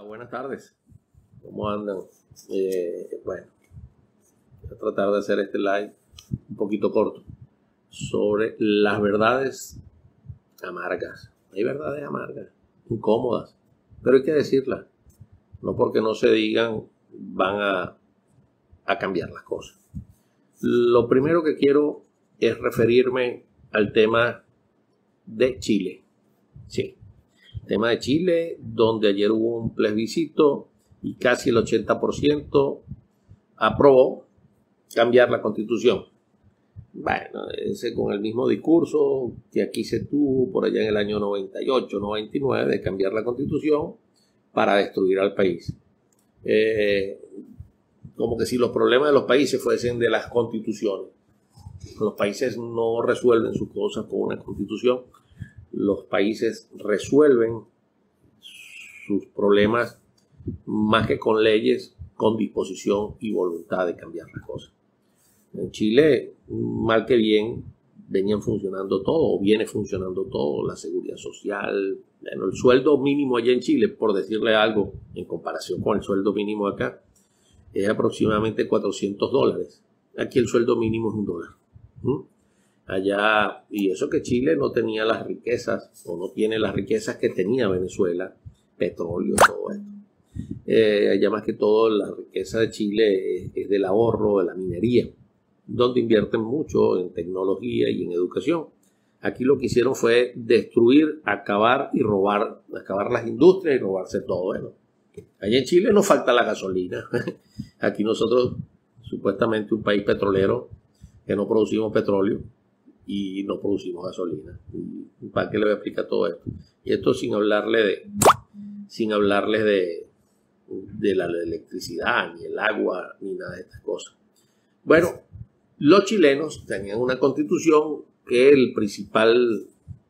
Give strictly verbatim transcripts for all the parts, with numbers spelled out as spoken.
buenas tardes. ¿Cómo andan? Eh, bueno, voy a tratar de hacer este live un poquito corto sobre las verdades amargas. Hay verdades amargas, incómodas, pero hay que decirlas. No porque no se digan van a, a cambiar las cosas. Lo primero que quiero es referirme al tema de Chile. Sí, el tema de Chile, donde ayer hubo un plebiscito y casi el ochenta por ciento aprobó cambiar la Constitución. Bueno, ese con el mismo discurso que aquí se tuvo por allá en el año noventa y ocho, noventa y nueve, de cambiar la Constitución para destruir al país. Eh, como que si los problemas de los países fuesen de las constituciones. Los países no resuelven sus cosas con una constitución. Los países resuelven sus problemas más que con leyes, con disposición y voluntad de cambiar las cosas. En Chile, mal que bien, venían funcionando todo, o viene funcionando todo, la seguridad social. Bueno, el sueldo mínimo allá en Chile, por decirle algo, en comparación con el sueldo mínimo acá, es aproximadamente cuatrocientos dólares. Aquí el sueldo mínimo es un dólar. ¿Mm? Allá, y eso que Chile no tenía las riquezas, o no tiene las riquezas que tenía Venezuela, petróleo, todo esto. Eh, allá más que todo la riqueza de Chile es, es del ahorro, de la minería, donde invierten mucho en tecnología y en educación. Aquí lo que hicieron fue destruir, acabar y robar, acabar las industrias y robarse todo. Bueno, allá en Chile nos falta la gasolina. Aquí nosotros, supuestamente un país petrolero, que no producimos petróleo y no producimos gasolina. ¿Y para qué le voy a explicar todo esto? Y esto sin hablarle de, sin hablarles de, de la electricidad, ni el agua, ni nada de estas cosas. Bueno, los chilenos tenían una constitución que el principal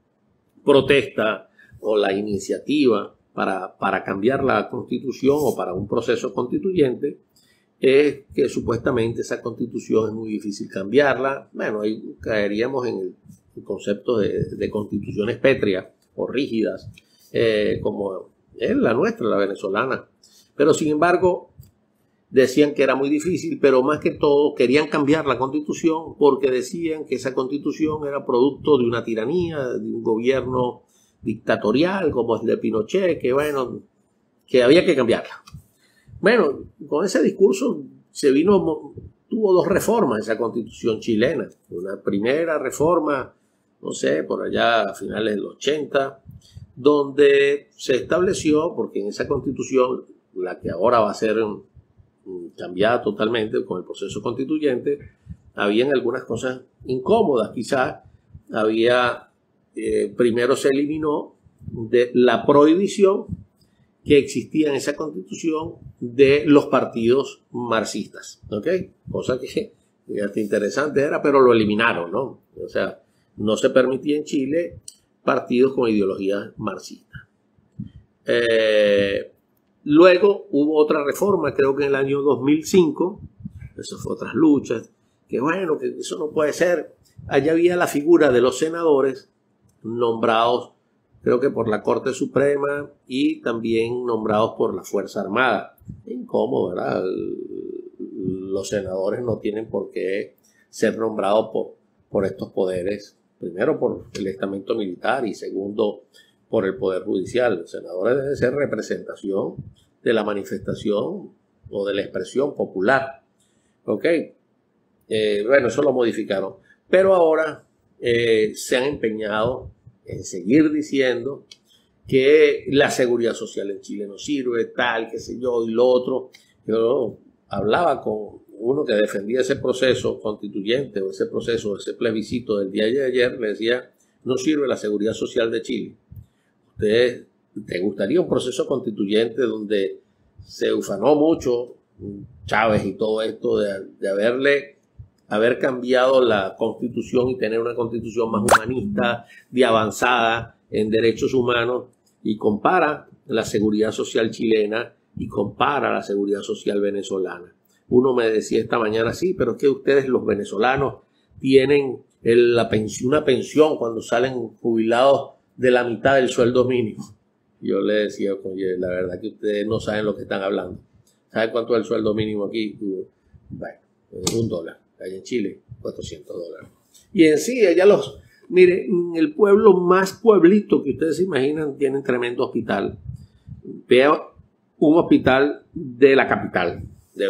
protesta o la iniciativa para, para cambiar la constitución o para un proceso constituyente es que supuestamente esa constitución es muy difícil cambiarla. Bueno, ahí caeríamos en el, el concepto de, de constituciones pétreas o rígidas, eh, como es la nuestra, la venezolana. Pero sin embargo, decían que era muy difícil, pero más que todo querían cambiar la constitución porque decían que esa constitución era producto de una tiranía, de un gobierno dictatorial como el de Pinochet, que bueno, que había que cambiarla. Bueno, con ese discurso se vino, tuvo dos reformas esa constitución chilena. Una primera reforma, no sé, por allá a finales del ochenta, donde se estableció, porque en esa constitución, la que ahora va a ser cambiada totalmente con el proceso constituyente, habían algunas cosas incómodas. Quizás había, eh, primero se eliminó de la prohibición que existía en esa constitución de los partidos marxistas, ¿ok? Cosa que hasta interesante era, pero lo eliminaron, ¿no? O sea, no se permitía en Chile partidos con ideología marxista. Eh, luego hubo otra reforma, creo que en el año dos mil cinco, eso fue otras luchas, que bueno, que eso no puede ser. Allá había la figura de los senadores nombrados, creo que por la Corte Suprema y también nombrados por la Fuerza Armada. Incómodo, ¿verdad? Los senadores no tienen por qué ser nombrados por, por estos poderes. Primero por el estamento militar y segundo por el Poder Judicial. Los senadores deben ser representación de la manifestación o de la expresión popular. ¿Ok? Eh, bueno, eso lo modificaron. Pero ahora eh, se han empeñado en seguir diciendo que la seguridad social en Chile no sirve, tal, qué sé yo, y lo otro. Yo hablaba con uno que defendía ese proceso constituyente o ese proceso, ese plebiscito del día de ayer, le decía, no sirve la seguridad social de Chile. ¿Usted te gustaría un proceso constituyente donde se ufanó mucho Chávez y todo esto de, de haberle haber cambiado la constitución y tener una constitución más humanista, de avanzada en derechos humanos, y compara la seguridad social chilena y compara la seguridad social venezolana? Uno me decía esta mañana, sí, pero es que ustedes los venezolanos tienen el, la pensión, una pensión cuando salen jubilados de la mitad del sueldo mínimo. yo le decía, oye, la verdad que ustedes no saben lo que están hablando. ¿Saben cuánto es el sueldo mínimo aquí? Bueno, un dólar. Allá en Chile, cuatrocientos dólares. Y en sí, allá los... Mire, el pueblo más pueblito que ustedes se imaginan tiene un tremendo hospital. Vea un hospital de la capital de,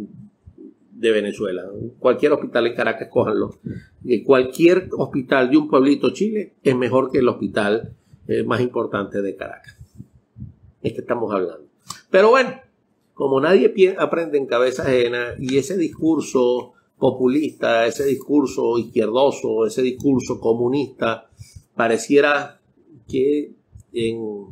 de Venezuela. Cualquier hospital en Caracas, cójanlo. Cualquier hospital de un pueblito Chile es mejor que el hospital eh, más importante de Caracas. Es que estamos hablando. Pero bueno, como nadie aprende en cabeza ajena y ese discurso populista, ese discurso izquierdoso, ese discurso comunista, pareciera que en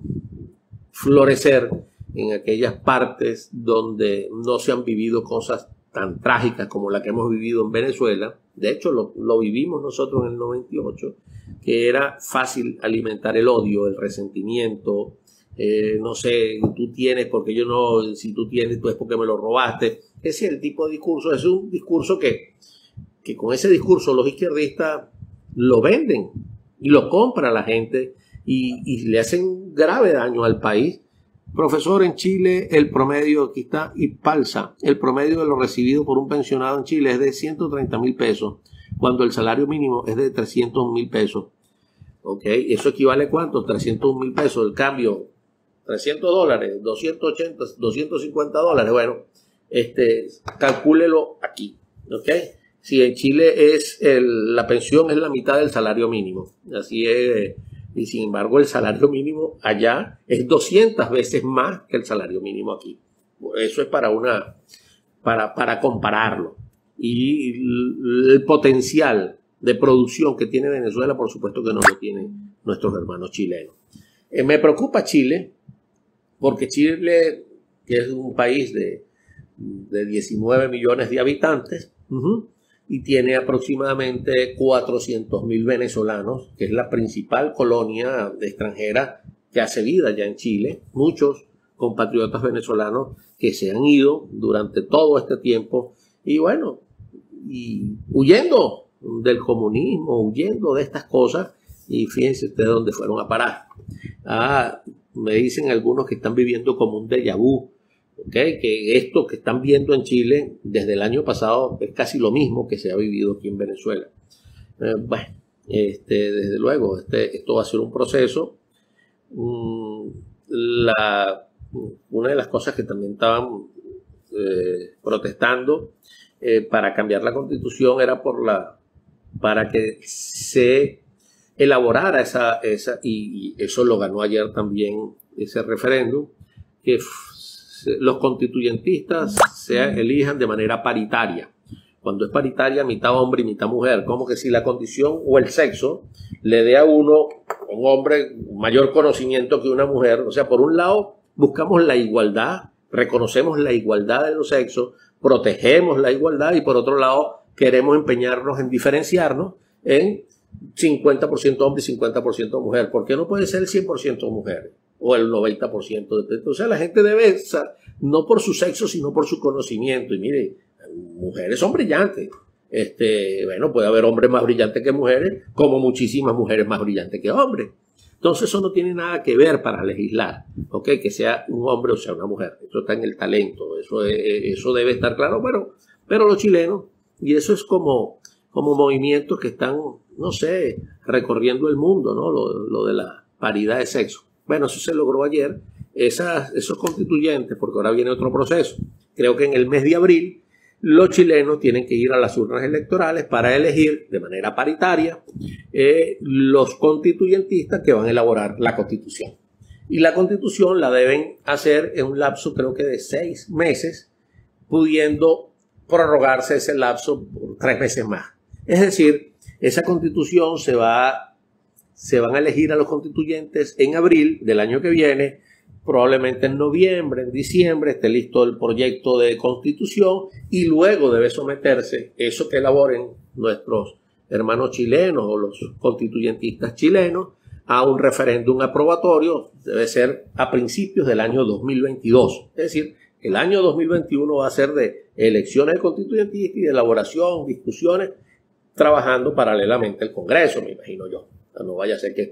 florecer en aquellas partes donde no se han vivido cosas tan trágicas como la que hemos vivido en Venezuela. De hecho, lo, lo vivimos nosotros en el noventa y ocho, que era fácil alimentar el odio, el resentimiento. Eh, no sé, tú tienes porque yo no, si tú tienes tú es porque me lo robaste. Ese es el tipo de discurso, es un discurso que, que con ese discurso los izquierdistas lo venden y lo compra la gente y, y le hacen grave daño al país. Profesor, en Chile el promedio, aquí está Ipalsa, el promedio de lo recibido por un pensionado en Chile es de ciento treinta mil pesos, cuando el salario mínimo es de trescientos mil pesos. ¿Ok? ¿Eso equivale a cuánto? trescientos mil pesos, el cambio, trescientos dólares, doscientos ochenta, doscientos cincuenta dólares. Bueno, este, calcúlelo aquí. ¿Ok? Si en Chile es el, la pensión es la mitad del salario mínimo. Así es. Y sin embargo el salario mínimo allá es doscientas veces más que el salario mínimo aquí. Eso es para una para, para compararlo. Y el potencial de producción que tiene Venezuela, por supuesto que no lo tienen nuestros hermanos chilenos. Eh, me preocupa Chile, porque Chile, que es un país de, de diecinueve millones de habitantes, uh-huh, y tiene aproximadamente cuatrocientos mil venezolanos, que es la principal colonia extranjera que hace vida ya en Chile. Muchos compatriotas venezolanos que se han ido durante todo este tiempo y bueno, y huyendo del comunismo, huyendo de estas cosas, y fíjense ustedes dónde fueron a parar. Ah, me dicen algunos que están viviendo como un déjà vu. Okay, que esto que están viendo en Chile desde el año pasado es casi lo mismo que se ha vivido aquí en Venezuela. Eh, bueno, este, desde luego, este, esto va a ser un proceso. Mm, la, una de las cosas que también estaban eh, protestando eh, para cambiar la Constitución era por la, para que se elaborara esa, esa y, y eso lo ganó ayer también ese referéndum, que los constituyentistas se elijan de manera paritaria. Cuando es paritaria, mitad hombre y mitad mujer. Como que si la condición o el sexo le dé a uno, un hombre, mayor conocimiento que una mujer. O sea, por un lado, buscamos la igualdad, reconocemos la igualdad de los sexos, protegemos la igualdad y por otro lado, queremos empeñarnos en diferenciarnos en cincuenta por ciento hombre y cincuenta por ciento mujer. ¿Por qué no puede ser el cien por ciento mujer? O el noventa por ciento. O sea, la gente debe, no por su sexo, sino por su conocimiento. Y mire, mujeres son brillantes. Este, bueno, puede haber hombres más brillantes que mujeres, como muchísimas mujeres más brillantes que hombres. Entonces eso no tiene nada que ver para legislar, ¿ok? Que sea un hombre o sea una mujer. Eso está en el talento, eso, es, eso debe estar claro. Pero, pero los chilenos, y eso es como, como movimientos que están, no sé, recorriendo el mundo, ¿no? Lo, lo de la paridad de sexo. Bueno, eso se logró ayer. Esas, esos constituyentes, porque ahora viene otro proceso. Creo que en el mes de abril los chilenos tienen que ir a las urnas electorales para elegir de manera paritaria eh, los constituyentistas que van a elaborar la Constitución. Y la Constitución la deben hacer en un lapso creo que de seis meses, pudiendo prorrogarse ese lapso por tres meses más. Es decir, esa Constitución se va se van a elegir a los constituyentes en abril del año que viene, probablemente en noviembre, en diciembre, esté listo el proyecto de constitución y luego debe someterse eso que elaboren nuestros hermanos chilenos o los constituyentistas chilenos a un referéndum aprobatorio, debe ser a principios del año dos mil veintidós. Es decir, el año dos mil veintiuno va a ser de elecciones de constituyentistas y de elaboración, discusiones, trabajando paralelamente el Congreso, me imagino yo. No vaya a ser que esto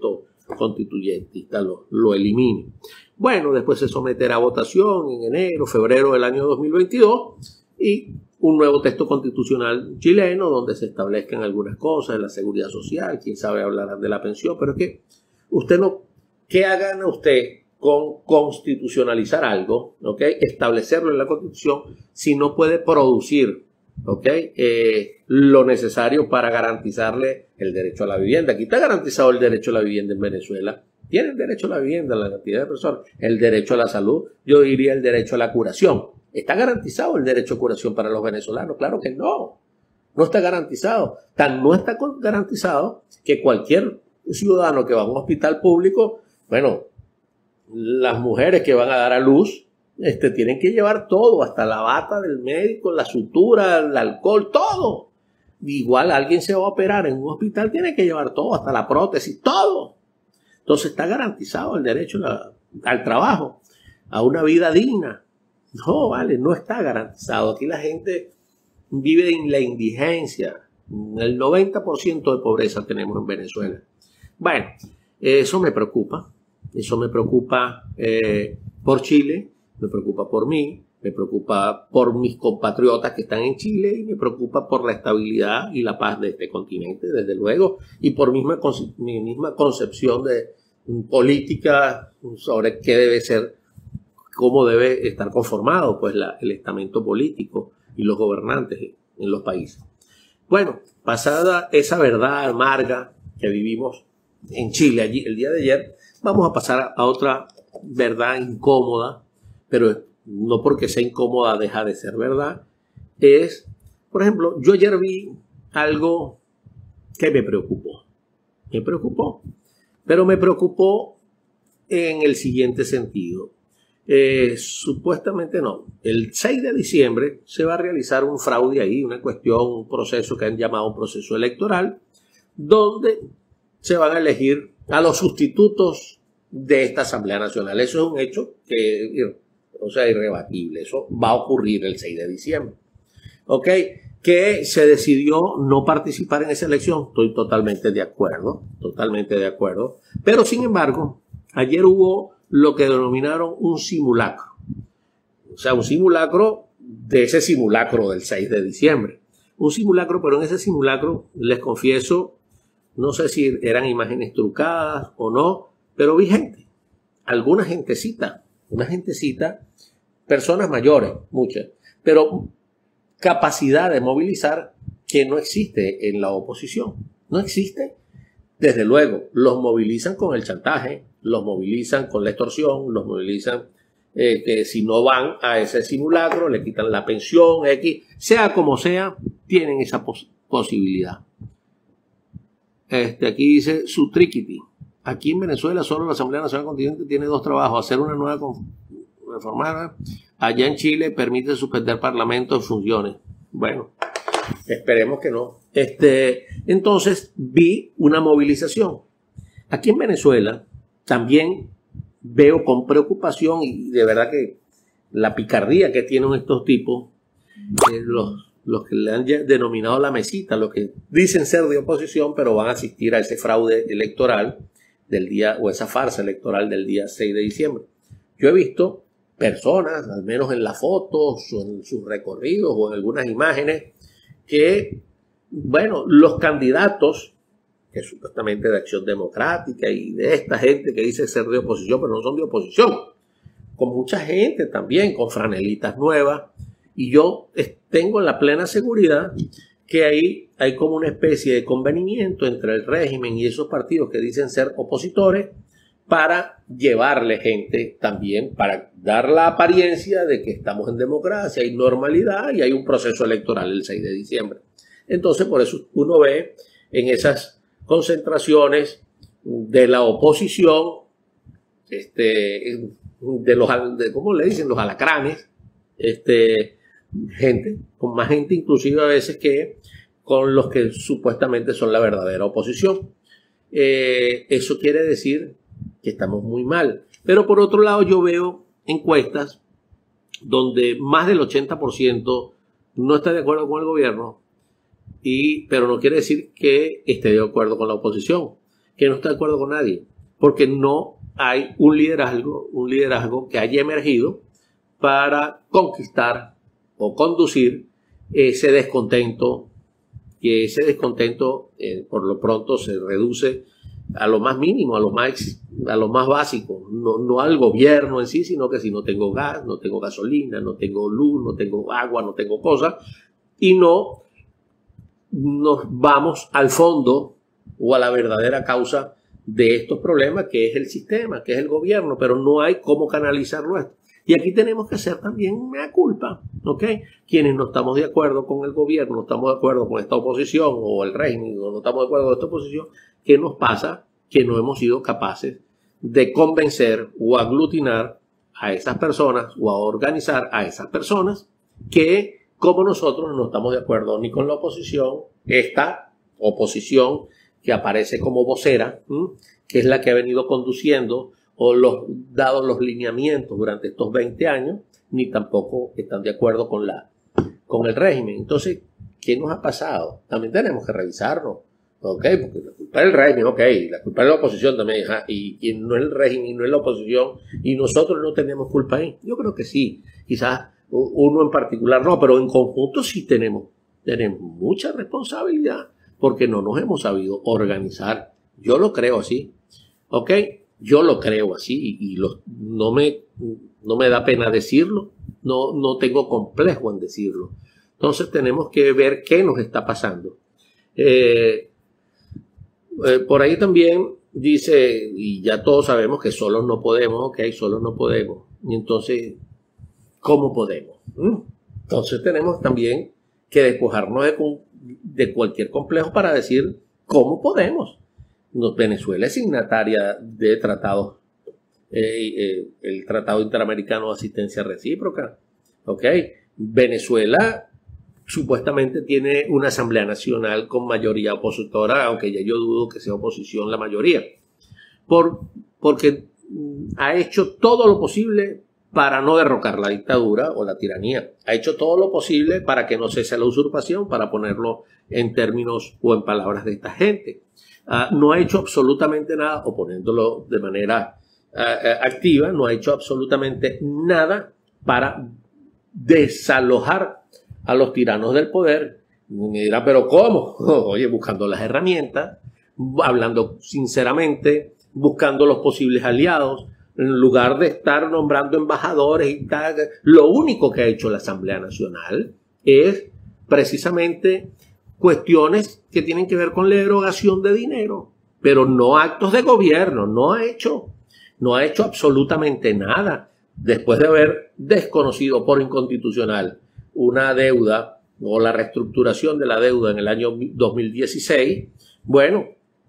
constituyentista lo, lo elimine. Bueno, después se someterá a votación en enero, febrero del año dos mil veintidós y un nuevo texto constitucional chileno donde se establezcan algunas cosas de la seguridad social, quién sabe hablarán de la pensión, pero es que usted no, ¿qué hagan usted con constitucionalizar algo, ¿ok? Establecerlo en la Constitución si no puede producir, ¿ok? Eh, lo necesario para garantizarle el derecho a la vivienda? Aquí está garantizado el derecho a la vivienda en Venezuela. Tienen derecho a la vivienda la cantidad de personas, el derecho a la salud, yo diría el derecho a la curación. ¿Está garantizado el derecho a curación para los venezolanos? Claro que no, no está garantizado. Tan no está garantizado que cualquier ciudadano que va a un hospital público, bueno, las mujeres que van a dar a luz, este, tienen que llevar todo, hasta la bata del médico, la sutura, el alcohol, todo. Igual alguien se va a operar en un hospital, tiene que llevar todo, hasta la prótesis, todo. Entonces está garantizado el derecho a, al trabajo, a una vida digna. No, vale, no está garantizado. Aquí la gente vive en la indigencia. El noventa por ciento de pobreza tenemos en Venezuela. Bueno, eso me preocupa. Eso me preocupa eh, por Chile, me preocupa por mí, me preocupa por mis compatriotas que están en Chile y me preocupa por la estabilidad y la paz de este continente, desde luego, y por misma, mi misma concepción de política sobre qué debe ser, cómo debe estar conformado pues la, el estamento político y los gobernantes en los países. Bueno, pasada esa verdad amarga que vivimos en Chile allí, el día de ayer, vamos a pasar a otra verdad incómoda, pero no porque sea incómoda deja de ser verdad. Es, por ejemplo, yo ayer vi algo que me preocupó. Me preocupó. Pero me preocupó en el siguiente sentido. Eh, supuestamente no. El seis de diciembre se va a realizar un fraude ahí, una cuestión, un proceso que han llamado un proceso electoral, donde se van a elegir a los sustitutos de esta Asamblea Nacional. Eso es un hecho que, o sea, irrebatible. Eso va a ocurrir el seis de diciembre. ¿Ok? Que se decidió no participar en esa elección. Estoy totalmente de acuerdo, totalmente de acuerdo. Pero, sin embargo, ayer hubo lo que denominaron un simulacro. O sea, un simulacro de ese simulacro del seis de diciembre. Un simulacro, pero en ese simulacro, les confieso, no sé si eran imágenes trucadas o no, pero vi gente, alguna gentecita, una gentecita, personas mayores, muchas, pero capacidad de movilizar que no existe en la oposición. No existe. Desde luego, los movilizan con el chantaje, los movilizan con la extorsión, los movilizan eh, que si no van a ese simulacro, le quitan la pensión, X, sea como sea, tienen esa pos posibilidad. Este, aquí dice su triquiti. Aquí en Venezuela solo la Asamblea Nacional Constituyente tiene dos trabajos: hacer una nueva reforma. Allá en Chile permite suspender parlamento en funciones. Bueno, esperemos que no. Este, entonces vi una movilización. Aquí en Venezuela también veo con preocupación y de verdad que la picardía que tienen estos tipos, eh, los, los que le han denominado la mesita, los que dicen ser de oposición pero van a asistir a ese fraude electoral del día, o esa farsa electoral del día seis de diciembre. Yo he visto personas, al menos en las fotos o en sus recorridos o en algunas imágenes, que, bueno, los candidatos, que supuestamente de Acción Democrática y de esta gente que dice ser de oposición, pero no son de oposición, con mucha gente también, con franelitas nuevas, y yo tengo la plena seguridad que ahí hay como una especie de convenimiento entre el régimen y esos partidos que dicen ser opositores para llevarle gente también, para dar la apariencia de que estamos en democracia, hay normalidad y hay un proceso electoral el seis de diciembre. Entonces, por eso uno ve en esas concentraciones de la oposición, este, de los, de, ¿cómo le dicen? Los alacranes, este, gente, con más gente inclusive a veces que con los que supuestamente son la verdadera oposición. Eh, eso quiere decir que estamos muy mal. Pero por otro lado yo veo encuestas donde más del ochenta por ciento no está de acuerdo con el gobierno, y, pero no quiere decir que esté de acuerdo con la oposición, que no está de acuerdo con nadie. porque no hay un liderazgo, un liderazgo que haya emergido para conquistar o conducir ese descontento, que ese descontento eh, por lo pronto se reduce a lo más mínimo, a lo más, a lo más básico, no, no al gobierno en sí, sino que si no tengo gas, no tengo gasolina, no tengo luz, no tengo agua, no tengo cosas, y no nos vamos al fondo o a la verdadera causa de estos problemas, que es el sistema, que es el gobierno, pero no hay cómo canalizarlo esto. Y aquí tenemos que hacer también mea culpa, ¿ok? Quienes no estamos de acuerdo con el gobierno, no estamos de acuerdo con esta oposición o el régimen, o no estamos de acuerdo con esta oposición, ¿qué nos pasa? Que no hemos sido capaces de convencer o aglutinar a esas personas o a organizar a esas personas que, como nosotros, no estamos de acuerdo ni con la oposición, esta oposición que aparece como vocera, ¿m? que es la que ha venido conduciendo o los, dado los lineamientos durante estos veinte años, ni tampoco están de acuerdo con, la, con el régimen. Entonces, ¿qué nos ha pasado? También tenemos que revisarnos, ¿ok? Porque la culpa es el régimen, ok, la culpa es la oposición también, ¿ja? y, y no es el régimen y no es la oposición, y nosotros no tenemos culpa ahí. Yo creo que sí, quizás uno en particular no, pero en conjunto sí tenemos, tenemos mucha responsabilidad, porque no nos hemos sabido organizar. Yo lo creo así, ¿ok? Yo lo creo así y, y lo, no, me, no me da pena decirlo, no, no tengo complejo en decirlo. Entonces tenemos que ver qué nos está pasando. Eh, eh, por ahí también dice, y ya todos sabemos que solos no podemos, ok, solos no podemos. Y entonces, ¿cómo podemos? ¿Mm? Entonces tenemos también que despojarnos de, de cualquier complejo para decir cómo podemos. Venezuela es signataria de tratados, eh, eh, el Tratado Interamericano de Asistencia Recíproca. ¿Ok? Venezuela supuestamente tiene una Asamblea Nacional con mayoría opositora, aunque ya yo dudo que sea oposición la mayoría, por, porque ha hecho todo lo posible para no derrocar la dictadura o la tiranía. Ha hecho todo lo posible para que no cese la usurpación, para ponerlo en términos o en palabras de esta gente. Uh, no ha hecho absolutamente nada, o poniéndolo de manera uh, uh, activa, no ha hecho absolutamente nada para desalojar a los tiranos del poder. Me dirá, ¿pero cómo? Oye, buscando las herramientas, hablando sinceramente, buscando los posibles aliados, en lugar de estar nombrando embajadores y tal. Lo único que ha hecho la Asamblea Nacional es precisamente cuestiones que tienen que ver con la erogación de dinero, pero no actos de gobierno. No ha hecho, no ha hecho absolutamente nada. Después de haber desconocido por inconstitucional una deuda o la reestructuración de la deuda en el año dos mil dieciséis, bueno,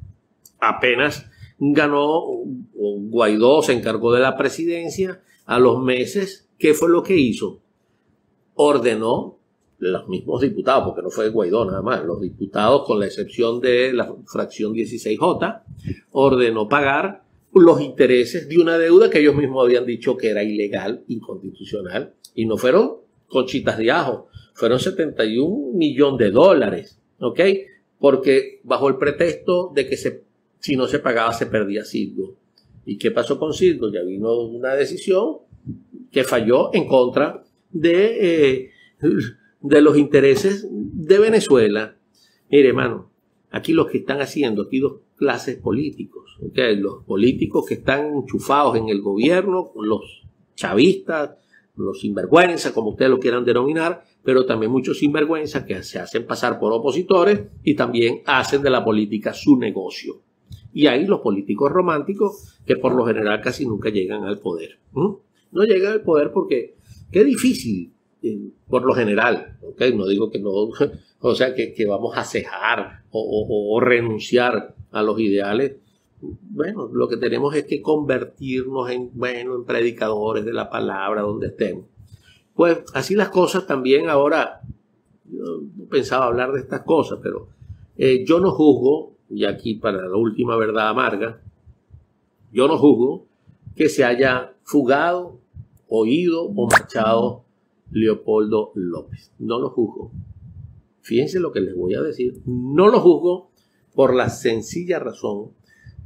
apenas ganó, Guaidó se encargó de la presidencia, a los meses, ¿qué fue lo que hizo? Ordenó, los mismos diputados, porque no fue Guaidó nada más, los diputados, con la excepción de la fracción dieciséis J, ordenó pagar los intereses de una deuda que ellos mismos habían dicho que era ilegal, inconstitucional, y no fueron conchitas de ajo, fueron setenta y un millones de dólares, ¿ok? Porque bajo el pretexto de que se, si no se pagaba se perdía Citgo. ¿Y qué pasó con Citgo? Ya vino una decisión que falló en contra de... Eh, de los intereses de Venezuela. Mire, hermano, aquí los que están haciendo, aquí dos clases políticos, ¿okay? Los políticos que están enchufados en el gobierno, los chavistas, los sinvergüenzas, como ustedes lo quieran denominar, pero también muchos sinvergüenzas que se hacen pasar por opositores y también hacen de la política su negocio. Y hay los políticos románticos que por lo general casi nunca llegan al poder. ¿Mm? No llegan al poder porque qué difícil. Por lo general, ¿okay? No digo que no, o sea, que, que vamos a cejar o, o, o renunciar a los ideales. Bueno, lo que tenemos es que convertirnos en, bueno, en predicadores de la palabra donde estemos. Pues así las cosas también ahora, yo no pensaba hablar de estas cosas, pero eh, yo no juzgo, y aquí para la última verdad amarga, yo no juzgo que se haya fugado, oído o marchado Leopoldo López. No lo juzgo. Fíjense lo que les voy a decir. No lo juzgo por la sencilla razón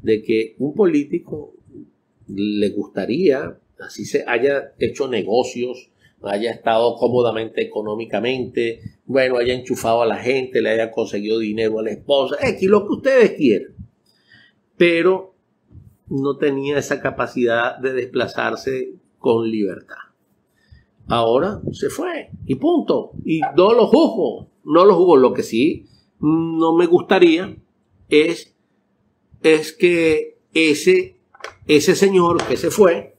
de que un político le gustaría, así se haya hecho negocios, haya estado cómodamente económicamente, bueno, haya enchufado a la gente, le haya conseguido dinero a la esposa, X, lo que ustedes quieran, pero no tenía esa capacidad de desplazarse con libertad. Ahora se fue y punto. Y no lo juzgo, no lo juzgo. Lo que sí no me gustaría es, es que ese, ese señor que se fue,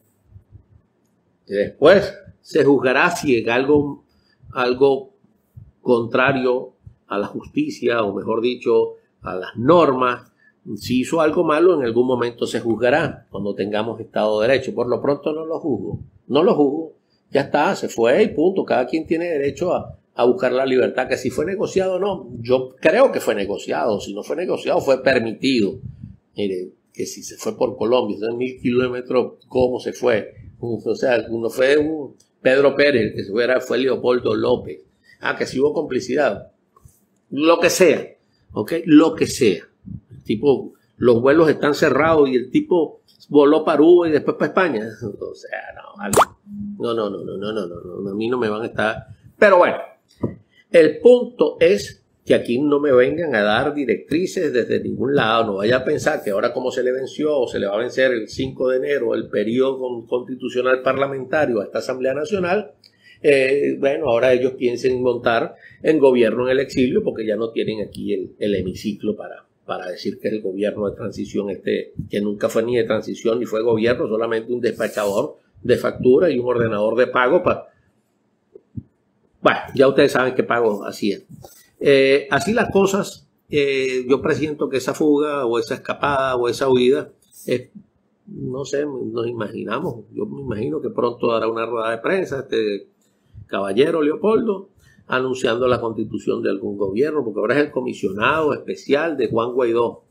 después se juzgará si es algo, algo contrario a la justicia, o mejor dicho, a las normas. Si hizo algo malo, en algún momento se juzgará cuando tengamos Estado de Derecho. Por lo pronto no lo juzgo, no lo juzgo. Ya está, se fue y punto. Cada quien tiene derecho a, a buscar la libertad. Que si fue negociado o no, yo creo que fue negociado. Si no fue negociado, fue permitido. Mire, que si se fue por Colombia, esos mil kilómetros, ¿cómo se fue? O sea, uno fue un Pedro Pérez, el que se fuera fue Leopoldo López. Ah, que si hubo complicidad. Lo que sea, ¿ok? Lo que sea. El tipo, los vuelos están cerrados y el tipo voló para Uruguay y después para España. O sea, no, algo. No, no, no, no, no, no, no, no, a mí no me van a estar. Pero bueno, el punto es que aquí no me vengan a dar directrices desde ningún lado. No vaya a pensar que ahora, como se le venció o se le va a vencer el cinco de enero el periodo constitucional parlamentario a esta Asamblea Nacional, eh, bueno, ahora ellos piensen montar en gobierno en el exilio, porque ya no tienen aquí el, el hemiciclo para, para decir que el gobierno de transición, este, que nunca fue ni de transición ni fue gobierno, solamente un despachador de factura y un ordenador de pago para... Bueno, ya ustedes saben qué pago hacían. Eh, así las cosas, eh, yo presiento que esa fuga o esa escapada o esa huida, eh, no sé, nos imaginamos, yo me imagino que pronto dará una rueda de prensa este caballero Leopoldo anunciando la constitución de algún gobierno, porque ahora es el comisionado especial de Juan Guaidó.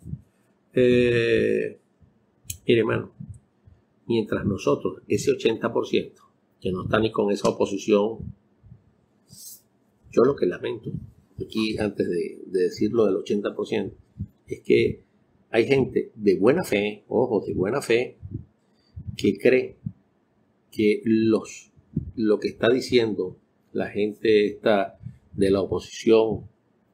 Eh, mire, hermano, mientras nosotros, ese ochenta por ciento que no está ni con esa oposición, yo lo que lamento, aquí antes de, de decir lo del ochenta por ciento, es que hay gente de buena fe, ojo, de buena fe, que cree que los, lo que está diciendo la gente esta de la oposición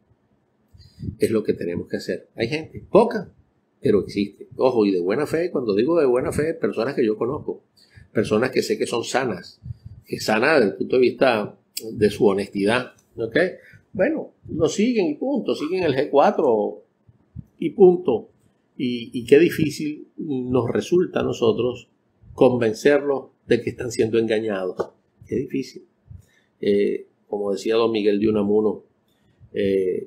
es lo que tenemos que hacer. Hay gente, poca, pero existe. Ojo, y de buena fe, cuando digo de buena fe, personas que yo conozco, personas que sé que son sanas, que sanas desde el punto de vista de su honestidad, ¿ok? Bueno, lo siguen y punto, siguen el G cuatro y punto. Y, y qué difícil nos resulta a nosotros convencerlos de que están siendo engañados. Qué difícil. Eh, como decía don Miguel de Unamuno, eh,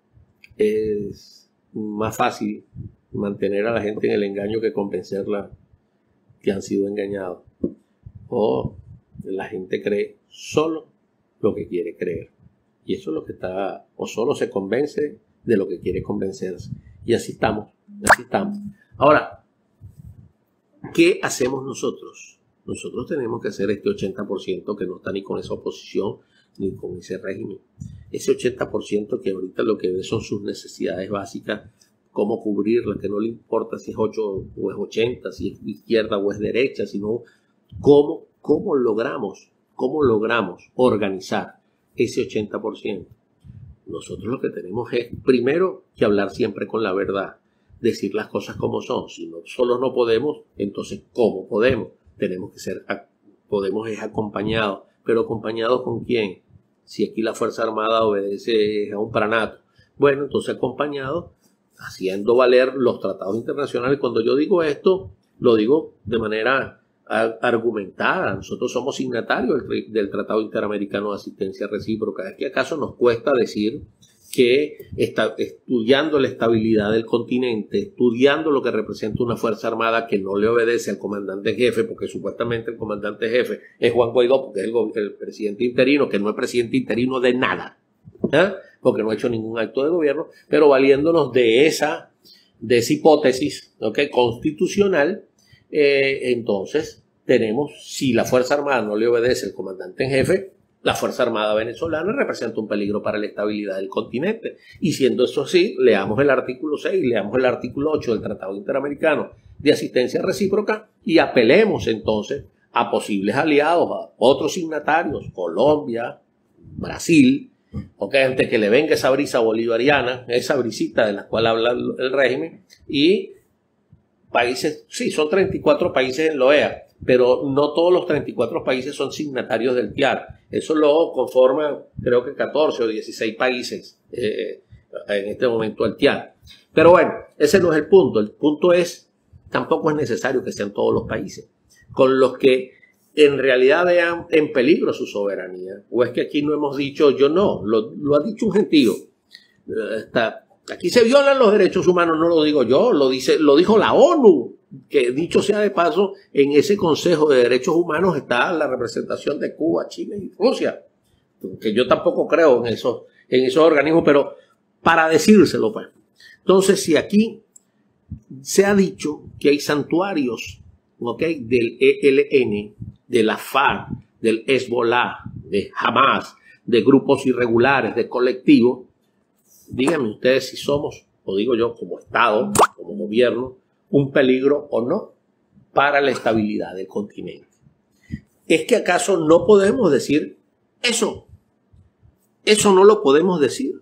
es más fácil mantener a la gente en el engaño que convencerla que han sido engañados. O la gente cree solo lo que quiere creer. Y eso es lo que está, o solo se convence de lo que quiere convencerse. Y así estamos, así estamos. Ahora, ¿qué hacemos nosotros? Nosotros tenemos que hacer este ochenta por ciento que no está ni con esa oposición, ni con ese régimen. Ese ochenta por ciento que ahorita lo que ve son sus necesidades básicas, cómo cubrirlas, que no le importa si es ocho o es ochenta, si es izquierda o es derecha, sino cómo, cómo logramos, cómo logramos organizar ese ochenta por ciento. Nosotros lo que tenemos es, primero, que hablar siempre con la verdad, decir las cosas como son. Si no, solo no podemos, entonces, ¿cómo podemos? Tenemos que ser, podemos es acompañados. ¿Pero acompañados con quién? Si aquí la Fuerza Armada obedece a un pranato. Bueno, entonces acompañados, haciendo valer los tratados internacionales. Cuando yo digo esto, lo digo de manera argumentada. Nosotros somos signatarios del, del Tratado Interamericano de Asistencia Recíproca. ¿Es que acaso nos cuesta decir que está estudiando la estabilidad del continente, estudiando lo que representa una Fuerza Armada que no le obedece al comandante jefe, porque supuestamente el comandante jefe es Juan Guaidó, porque es el, el presidente interino, que no es presidente interino de nada, ¿eh? Porque no ha hecho ningún acto de gobierno, pero valiéndonos de esa, de esa hipótesis, ¿okay?, constitucional, eh, entonces tenemos, si la Fuerza Armada no le obedece al comandante en jefe, la Fuerza Armada venezolana representa un peligro para la estabilidad del continente. Y siendo eso así, leamos el artículo seis, leamos el artículo ocho del Tratado Interamericano de Asistencia Recíproca y apelemos entonces a posibles aliados, a otros signatarios, Colombia, Brasil, porque antes que le venga esa brisa bolivariana, esa brisita de la cual habla el régimen, y países, sí, son treinta y cuatro países en la O E A, pero no todos los treinta y cuatro países son signatarios del T I A R. Eso lo conforman, creo que catorce o dieciséis países eh, en este momento el T I A R. Pero bueno, ese no es el punto. El punto es, tampoco es necesario que sean todos los países con los que en realidad vean en peligro su soberanía. O es que aquí no hemos dicho, yo no, lo, lo ha dicho un gentío. Está, aquí se violan los derechos humanos, no lo digo yo, lo, dice, lo dijo la ONU. Que dicho sea de paso, en ese Consejo de Derechos Humanos está la representación de Cuba, Chile y Rusia, que yo tampoco creo en esos, en esos organismos, pero para decírselo, pues. Entonces, si aquí se ha dicho que hay santuarios, ¿okay?, del E L N, de la FARC, del Hezbollah, de Hamas, de grupos irregulares, de colectivos, díganme ustedes si somos, o digo yo como Estado, como gobierno, un peligro o no para la estabilidad del continente. ¿Es que acaso no podemos decir eso? Eso no lo podemos decir.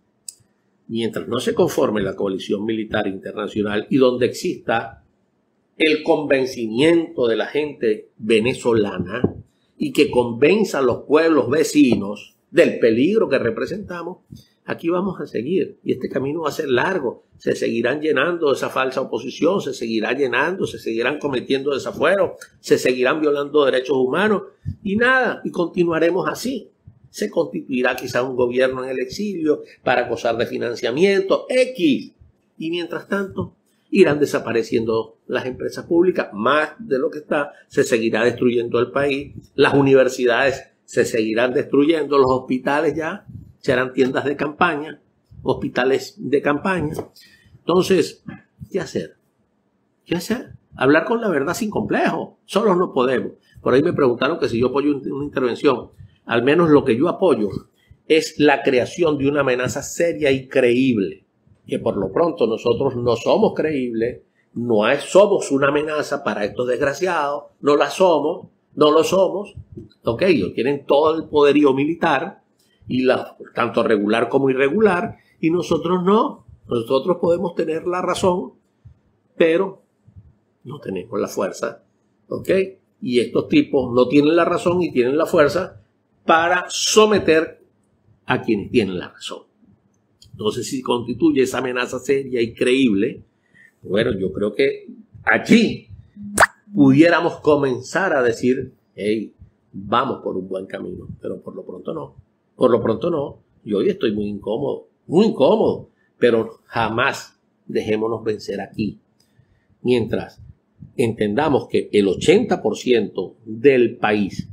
Mientras no se conforme la coalición militar internacional y donde exista el convencimiento de la gente venezolana y que convenza a los pueblos vecinos del peligro que representamos, aquí vamos a seguir y este camino va a ser largo. Se seguirán llenando esa falsa oposición, se seguirá llenando, se seguirán cometiendo desafueros, se seguirán violando derechos humanos y nada, y continuaremos así. Se constituirá quizá un gobierno en el exilio para gozar de financiamiento X y mientras tanto irán desapareciendo las empresas públicas, más de lo que está, se seguirá destruyendo el país, las universidades se seguirán destruyendo, los hospitales ya serán tiendas de campaña, hospitales de campaña. Entonces, ¿qué hacer? ¿Qué hacer? Hablar con la verdad sin complejo. Solos no podemos. Por ahí me preguntaron que si yo apoyo una intervención. Al menos lo que yo apoyo es la creación de una amenaza seria y creíble. Que por lo pronto nosotros no somos creíbles, no somos una amenaza para estos desgraciados, no la somos, no lo somos. Ok, ellos tienen todo el poderío militar, y la, tanto regular como irregular, y nosotros no. Nosotros podemos tener la razón, pero no tenemos la fuerza, ¿ok? Y estos tipos no tienen la razón y tienen la fuerza para someter a quienes tienen la razón. Entonces, si constituye esa amenaza seria y creíble, bueno, yo creo que allí pudiéramos comenzar a decir, hey, vamos por un buen camino, pero por lo pronto no. Por lo pronto no. Yo hoy estoy muy incómodo, muy incómodo, pero jamás dejémonos vencer aquí. Mientras entendamos que el ochenta por ciento del país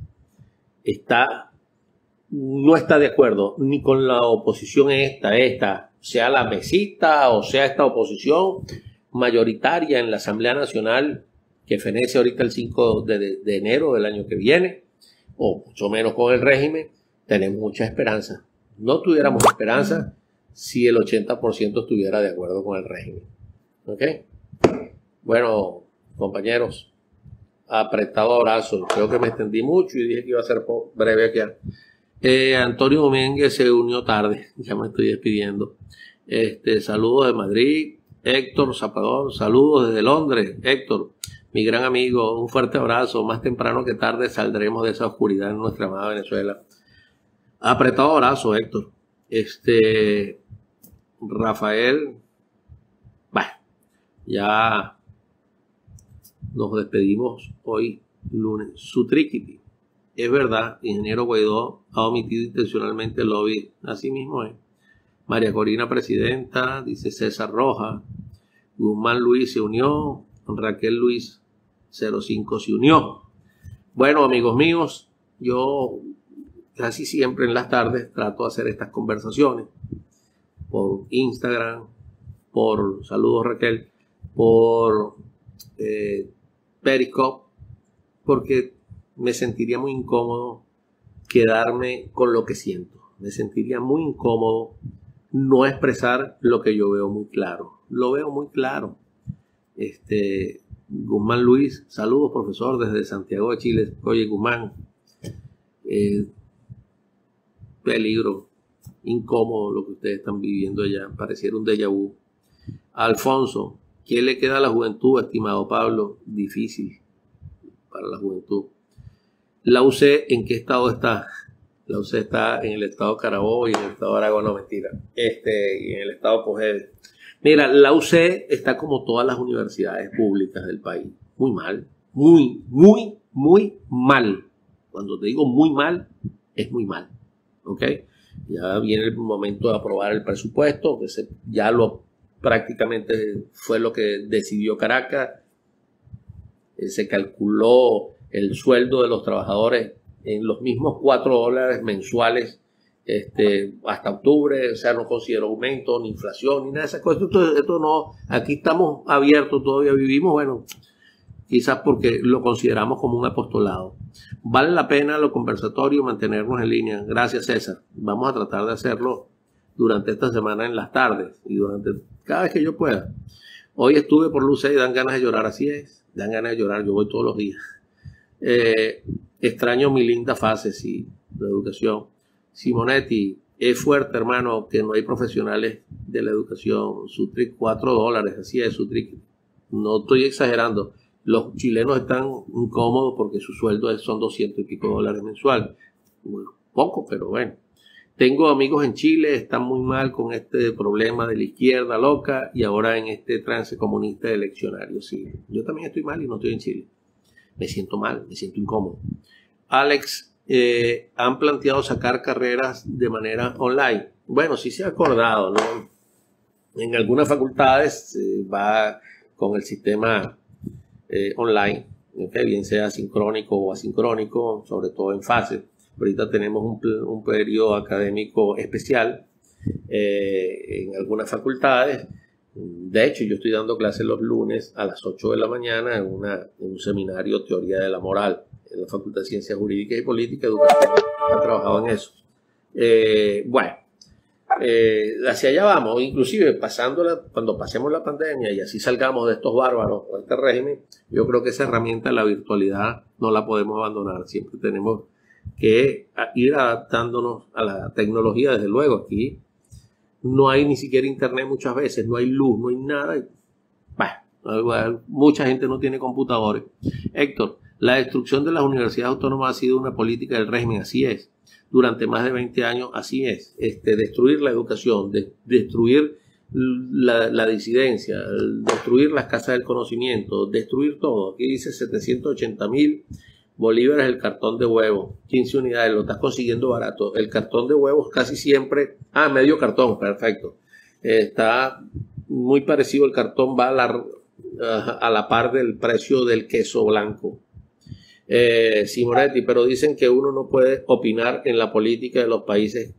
está, no está de acuerdo ni con la oposición esta, esta, sea la mesista o sea esta oposición mayoritaria en la Asamblea Nacional que fenece ahorita el cinco de, de enero del año que viene, o mucho menos con el régimen, tenemos mucha esperanza. No tuviéramos esperanza si el ochenta por ciento estuviera de acuerdo con el régimen. ¿Ok? Bueno, compañeros, apretado abrazo. Creo que me extendí mucho y dije que iba a ser breve aquí. Eh, Antonio Domínguez se unió tarde, ya me estoy despidiendo. Este, saludos de Madrid. Héctor Zapador, saludos desde Londres. Héctor, mi gran amigo, un fuerte abrazo. Más temprano que tarde saldremos de esa oscuridad en nuestra amada Venezuela. Apretado abrazo, Héctor. Este, Rafael, bueno, ya nos despedimos hoy lunes. Sutriquiti, es verdad, ingeniero Guaidó ha omitido intencionalmente el lobby. Así mismo es. María Corina, presidenta, dice César Roja. Guzmán Luis se unió. Raquel Luis cero cinco se unió. Bueno, amigos míos, yo casi siempre en las tardes trato de hacer estas conversaciones por Instagram, por saludos Raquel, por eh, Periscope, porque me sentiría muy incómodo quedarme con lo que siento. Me sentiría muy incómodo no expresar lo que yo veo muy claro. Lo veo muy claro. Este, Guzmán Luis, saludos profesor desde Santiago de Chile. Oye Guzmán, eh, peligro, incómodo lo que ustedes están viviendo allá, pareciera un déjà vu. Alfonso, ¿qué le queda a la juventud, estimado Pablo? Difícil para la juventud. La U C, ¿en qué estado está? La U C está en el estado Carabobo y en el estado Aragua, no mentira, este, y en el estado Cogede. Mira, la U C está como todas las universidades públicas del país, muy mal, muy, muy, muy mal. Cuando te digo muy mal, es muy mal, ¿ok? Ya viene el momento de aprobar el presupuesto, que se, ya lo prácticamente fue lo que decidió Caracas. Eh, se calculó el sueldo de los trabajadores en los mismos cuatro dólares mensuales este, hasta octubre, o sea, no consideró aumento, ni inflación, ni nada de esas cosas. Esto, esto no, aquí estamos abiertos, todavía vivimos, bueno, quizás porque lo consideramos como un apostolado. Vale la pena lo conversatorio, mantenernos en línea. Gracias, César. Vamos a tratar de hacerlo durante esta semana en las tardes y durante cada vez que yo pueda. Hoy estuve por Luce y dan ganas de llorar, así es, dan ganas de llorar, yo voy todos los días. Eh, extraño mi linda fase, sí, de educación. Simonetti, es fuerte, hermano, que no hay profesionales de la educación. Sutric, cuatro dólares, así es, Sutric. No estoy exagerando. Los chilenos están incómodos porque su sueldo son doscientos y pico dólares mensual. Bueno, poco, pero bueno. Tengo amigos en Chile, están muy mal con este problema de la izquierda loca y ahora en este trance comunista eleccionario. Sí, yo también estoy mal y no estoy en Chile. Me siento mal, me siento incómodo. Alex, eh, han planteado sacar carreras de manera online. Bueno, sí se ha acordado, ¿no? En algunas facultades eh, va con el sistema eh, online, ¿okay? Bien sea sincrónico o asincrónico, sobre todo en fase. Ahorita tenemos un, un periodo académico especial eh, en algunas facultades. De hecho, yo estoy dando clases los lunes a las ocho de la mañana en, una, en un seminario Teoría de la Moral en la Facultad de Ciencias Jurídicas y Política. Educativa. He trabajado en eso. Eh, bueno, eh, hacia allá vamos. Inclusive, pasándola, cuando pasemos la pandemia y así salgamos de estos bárbaros o de este régimen, yo creo que esa herramienta, la virtualidad, no la podemos abandonar. Siempre tenemos que ir adaptándonos a la tecnología. Desde luego, aquí no hay ni siquiera internet muchas veces, no hay luz, no hay nada. Bueno, mucha gente no tiene computadores. Héctor, la destrucción de las universidades autónomas ha sido una política del régimen, así es. Durante más de veinte años, así es. Este, destruir la educación, de, destruir la, la disidencia, destruir las casas del conocimiento, destruir todo. Aquí dice setecientos ochenta mil bolívares el cartón de huevo, quince unidades, lo estás consiguiendo barato. El cartón de huevos casi siempre, ah, medio cartón, perfecto. Eh, está muy parecido, el cartón va a la, a la par del precio del queso blanco. Eh, Simonetti, pero dicen que uno no puede opinar en la política de los países.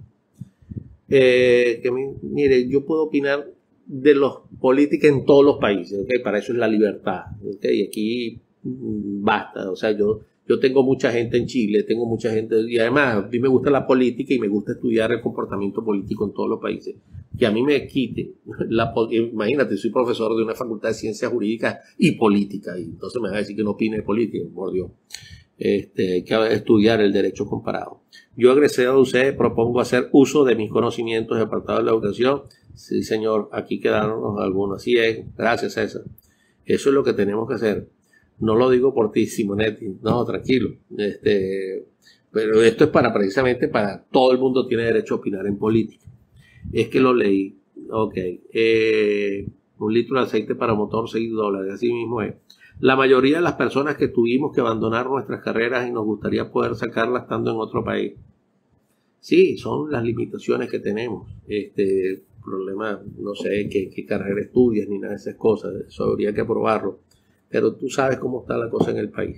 Eh, que mire, yo puedo opinar de los políticos en todos los países, ¿okay? Para eso es la libertad, ¿okay? Y aquí mm, basta, o sea, yo Yo tengo mucha gente en Chile, tengo mucha gente, y además a mí me gusta la política y me gusta estudiar el comportamiento político en todos los países. Que a mí me quite, la, imagínate, soy profesor de una facultad de ciencias jurídicas y política, y entonces me va a decir que no opine de política, por Dios. Este, hay que estudiar el derecho comparado. Yo egresé a U C, propongo hacer uso de mis conocimientos de apartado de la educación. Sí, señor, aquí quedaron algunos. Así es, gracias César. Eso es lo que tenemos que hacer. No lo digo por ti, Simonetti, no, tranquilo. Este, pero esto es para precisamente para todo el mundo tiene derecho a opinar en política. Es que lo leí. Ok. Eh, un litro de aceite para motor, seis dólares. Así mismo es. La mayoría de las personas que tuvimos que abandonar nuestras carreras y nos gustaría poder sacarlas estando en otro país. Sí, son las limitaciones que tenemos. Este problema, no sé qué, qué carrera estudias ni nada de esas cosas. Eso habría que aprobarlo. Pero tú sabes cómo está la cosa en el país.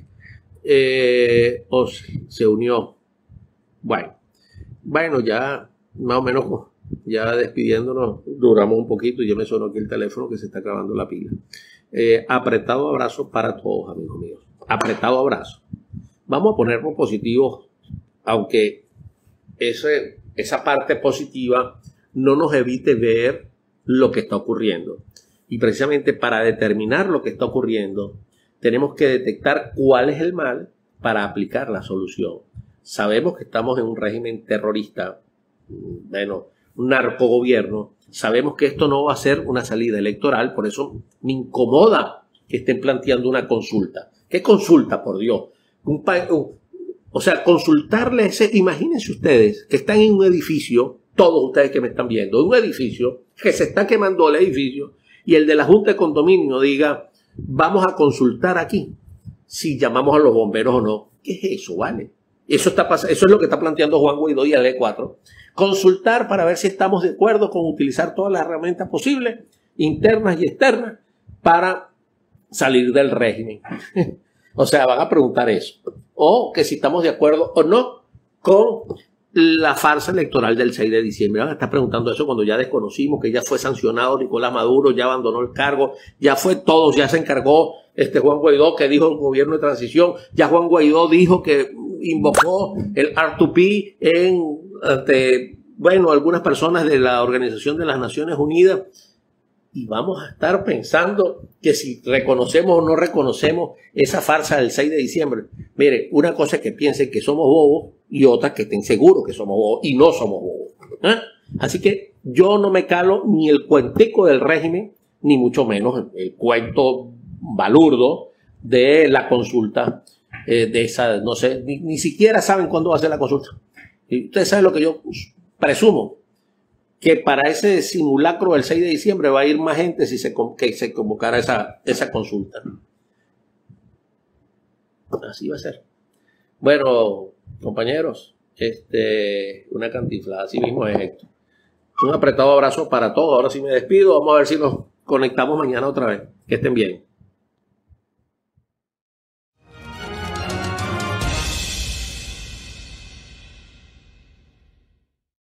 Eh, o se unió. Bueno, bueno, ya más o menos, ya despidiéndonos, duramos un poquito y ya me sonó aquí el teléfono que se está acabando la pila. Eh, apretado abrazo para todos, amigos míos. Apretado abrazo. Vamos a ponernos positivos, aunque ese, esa parte positiva no nos evite ver lo que está ocurriendo. Y precisamente para determinar lo que está ocurriendo, tenemos que detectar cuál es el mal para aplicar la solución. Sabemos que estamos en un régimen terrorista, bueno, un narcogobierno. Sabemos que esto no va a ser una salida electoral, por eso me incomoda que estén planteando una consulta. ¿Qué consulta, por Dios? Un pa- un, o sea, consultarle ese, imagínense ustedes que están en un edificio, todos ustedes que me están viendo, en un edificio que se está quemando el edificio y el de la Junta de Condominio diga, vamos a consultar aquí si llamamos a los bomberos o no. ¿Qué es eso, vale? Eso, está, eso es lo que está planteando Juan Guaidó y el E cuatro. Consultar para ver si estamos de acuerdo con utilizar todas las herramientas posibles, internas y externas, para salir del régimen. O sea, van a preguntar eso. O que si estamos de acuerdo o no con la farsa electoral del seis de diciembre. Van a estar preguntando eso cuando ya desconocimos que ya fue sancionado Nicolás Maduro, ya abandonó el cargo, ya fue todo, ya se encargó este Juan Guaidó, que dijo el gobierno de transición, ya Juan Guaidó dijo que invocó el R dos P en, ante, bueno, algunas personas de la Organización de las Naciones Unidas. Y vamos a estar pensando que si reconocemos o no reconocemos esa farsa del seis de diciembre. Mire, una cosa es que piensen que somos bobos y otra que estén seguros que somos bobos y no somos bobos. ¿Eh? Así que yo no me calo ni el cuentico del régimen, ni mucho menos el, el cuento balurdo de la consulta eh, de esa, no sé, ni, ni siquiera saben cuándo va a ser la consulta. Y ustedes saben lo que yo presumo, que para ese simulacro del seis de diciembre va a ir más gente si se, que se convocara esa, esa consulta. Así va a ser. Bueno, compañeros, este, una cantinflada, así mismo es esto. Un apretado abrazo para todos. Ahora sí me despido. Vamos a ver si nos conectamos mañana otra vez. Que estén bien.